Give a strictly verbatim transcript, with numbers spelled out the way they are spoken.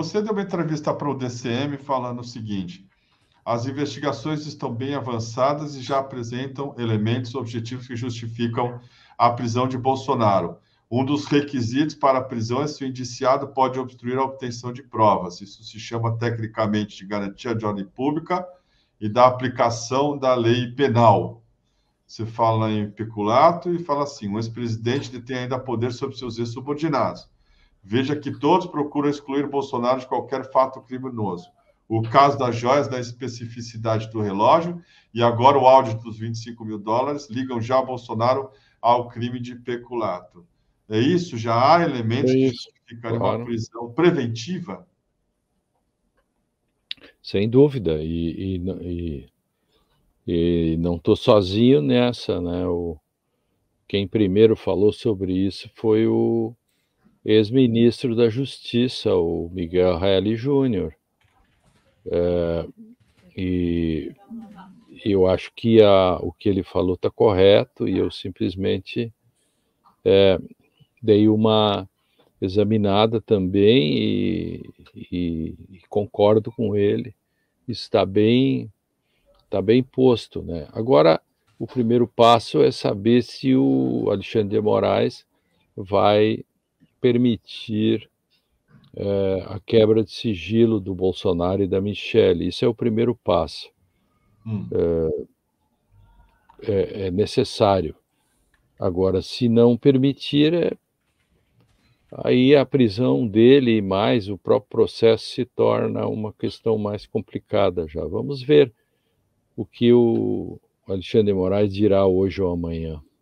você deu uma entrevista para o D C M falando o seguinte: as investigações estão bem avançadas e já apresentam elementos objetivos que justificam a prisão de Bolsonaro. Um dos requisitos para a prisão é se o indiciado pode obstruir a obtenção de provas. Isso se chama tecnicamente de garantia de ordem pública e da aplicação da lei penal. Você fala em peculato e fala assim: o ex-presidente detém ainda poder sobre seus ex-subordinados. Veja que todos procuram excluir Bolsonaro de qualquer fato criminoso. O caso das joias, da especificidade do relógio, e agora o áudio dos vinte e cinco mil dólares, ligam já Bolsonaro ao crime de peculato. É isso? Já há elementos É que isso, justificariam uma claro. prisão preventiva? Sem dúvida, e, e, e, e não estou sozinho nessa, né? O, quem primeiro falou sobre isso foi o ex-ministro da Justiça, o Miguel Reale Júnior É, e eu acho que a, o que ele falou está correto, e eu simplesmente é, dei uma examinada também e, e, e concordo com ele. Está bem, está bem posto, né? Agora, o primeiro passo é saber se o Alexandre de Moraes vai permitir é, a quebra de sigilo do Bolsonaro e da Michelle. Isso é o primeiro passo. Hum. É, é, é necessário. Agora, se não permitir, é, aí a prisão dele e mais o próprio processo se torna uma questão mais complicada já. Vamos ver o que o Alexandre de Moraes dirá hoje ou amanhã.